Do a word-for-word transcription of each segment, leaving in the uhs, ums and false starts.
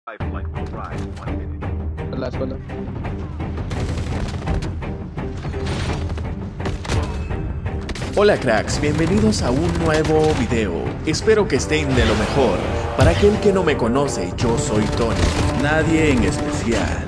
Hola, hola. Hola cracks, bienvenidos a un nuevo video. Espero que estén de lo mejor. Para aquel que no me conoce, yo soy Tony, nadie en especial.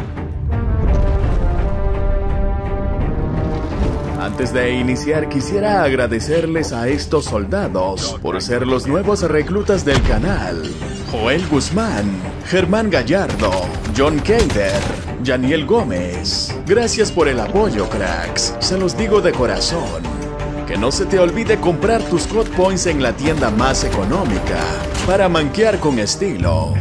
Antes de iniciar, quisiera agradecerles a estos soldados por ser los nuevos reclutas del canal. Joel Guzmán, Germán Gallardo, John Kader, Yaniel Gómez. Gracias por el apoyo, cracks. Se los digo de corazón. Que no se te olvide comprar tus God Points en la tienda más económica para manquear con estilo.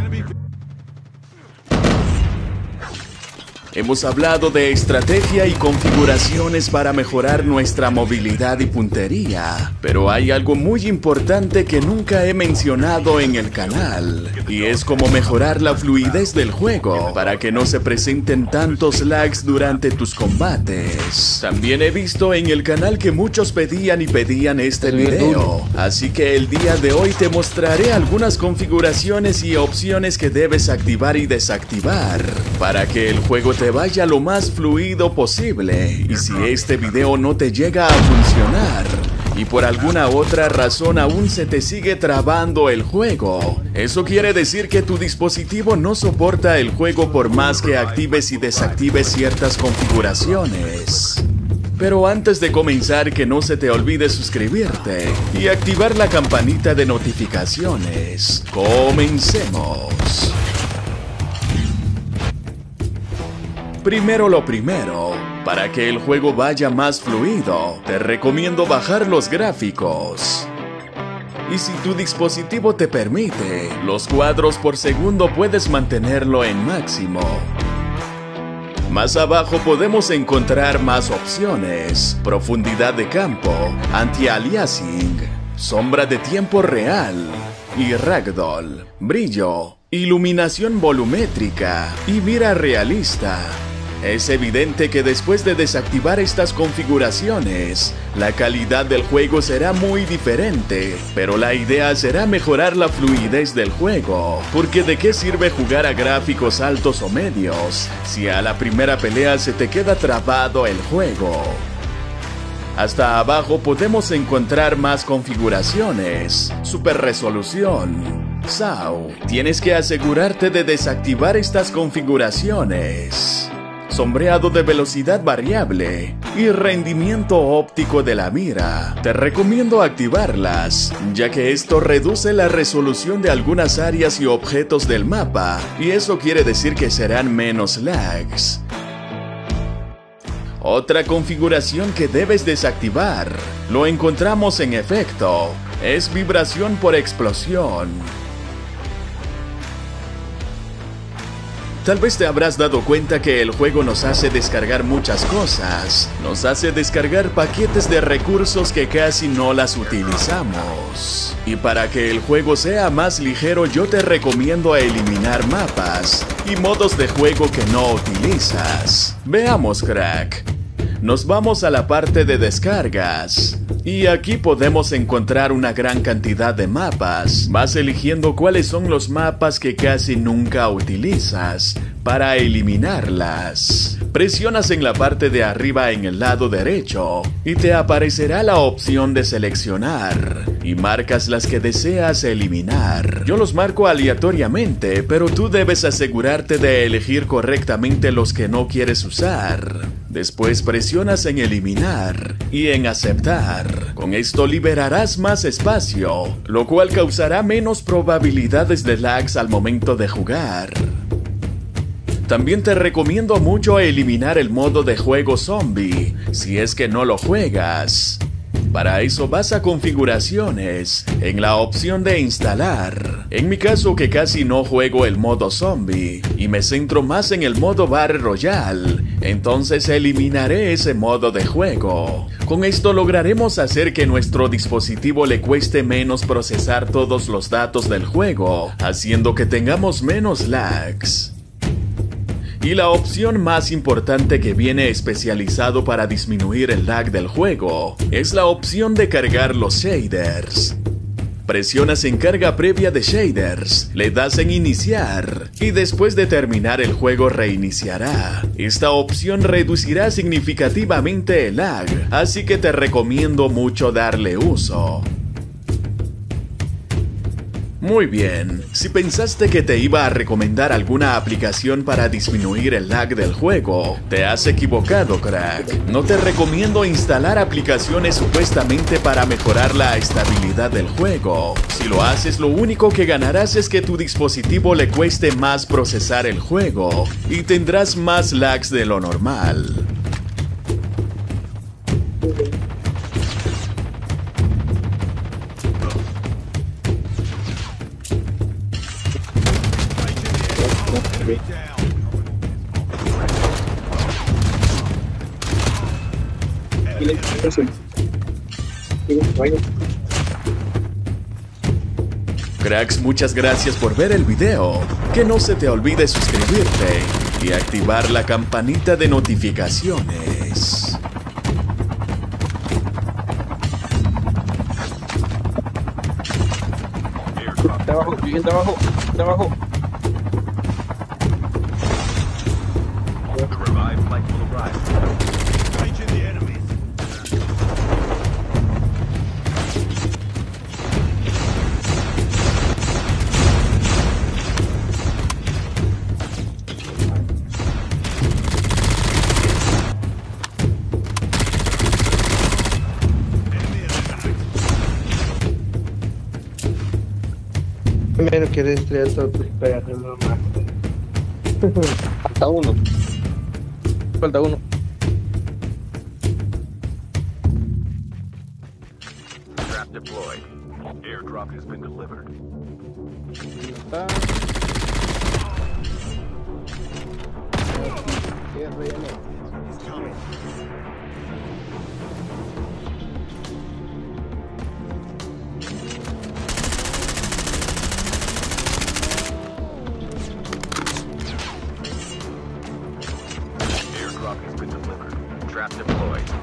Hemos hablado de estrategia y configuraciones para mejorar nuestra movilidad y puntería, pero hay algo muy importante que nunca he mencionado en el canal, y es cómo mejorar la fluidez del juego para que no se presenten tantos lags durante tus combates. También he visto en el canal que muchos pedían y pedían este video, así que el día de hoy te mostraré algunas configuraciones y opciones que debes activar y desactivar para que el juego te vaya lo más fluido posible. Y si este video no te llega a funcionar y por alguna otra razón aún se te sigue trabando el juego, eso quiere decir que tu dispositivo no soporta el juego por más que actives y desactives ciertas configuraciones. Pero antes de comenzar, que no se te olvide suscribirte y activar la campanita de notificaciones. Comencemos. Primero lo primero, para que el juego vaya más fluido, te recomiendo bajar los gráficos. Y si tu dispositivo te permite, los cuadros por segundo puedes mantenerlo en máximo. Más abajo podemos encontrar más opciones: profundidad de campo, anti-aliasing, sombra de tiempo real y ragdoll, brillo, iluminación volumétrica y mira realista. Es evidente que después de desactivar estas configuraciones, la calidad del juego será muy diferente, pero la idea será mejorar la fluidez del juego, porque ¿de qué sirve jugar a gráficos altos o medios si a la primera pelea se te queda trabado el juego? Hasta abajo podemos encontrar más configuraciones: super resolución, S A U. Tienes que asegurarte de desactivar estas configuraciones: sombreado de velocidad variable y rendimiento óptico de la mira. Te recomiendo activarlas, ya que esto reduce la resolución de algunas áreas y objetos del mapa, y eso quiere decir que serán menos lags. Otra configuración que debes desactivar, lo encontramos en efecto, es vibración por explosión. Tal vez te habrás dado cuenta que el juego nos hace descargar muchas cosas. Nos hace descargar paquetes de recursos que casi no las utilizamos. Y para que el juego sea más ligero, yo te recomiendo eliminar mapas y modos de juego que no utilizas. Veamos, crack. Nos vamos a la parte de descargas. Y aquí podemos encontrar una gran cantidad de mapas. Vas eligiendo cuáles son los mapas que casi nunca utilizas para eliminarlas. Presionas en la parte de arriba en el lado derecho y te aparecerá la opción de seleccionar y marcas las que deseas eliminar. Yo los marco aleatoriamente, pero tú debes asegurarte de elegir correctamente los que no quieres usar. Después presionas en eliminar y en aceptar. Con esto liberarás más espacio, lo cual causará menos probabilidades de lags al momento de jugar. También te recomiendo mucho eliminar el modo de juego zombie, si es que no lo juegas. Para eso vas a configuraciones, en la opción de instalar. En mi caso, que casi no juego el modo zombie y me centro más en el modo Battle Royale, entonces eliminaré ese modo de juego. Con esto lograremos hacer que nuestro dispositivo le cueste menos procesar todos los datos del juego, haciendo que tengamos menos lags. Y la opción más importante que viene especializado para disminuir el lag del juego es la opción de cargar los shaders. presionas en carga previa de shaders, le das en iniciar y después de terminar el juego reiniciará. Esta opción reducirá significativamente el lag, así que te recomiendo mucho darle uso. Muy bien, si pensaste que te iba a recomendar alguna aplicación para disminuir el lag del juego, te has equivocado, crack. No te recomiendo instalar aplicaciones supuestamente para mejorar la estabilidad del juego. Si lo haces, lo único que ganarás es que tu dispositivo le cueste más procesar el juego y tendrás más lags de lo normal. Cracks, muchas gracias por ver el video. Que no se te olvide suscribirte y activar la campanita de notificaciones. Trabajo, bien, trabajo, trabajo. Primero que destruir todos tus perros, no más. Falta uno. Falta uno. Trap deployed. Airdrop has been delivered. Está. Airdrop has been delivered. Trap deployed.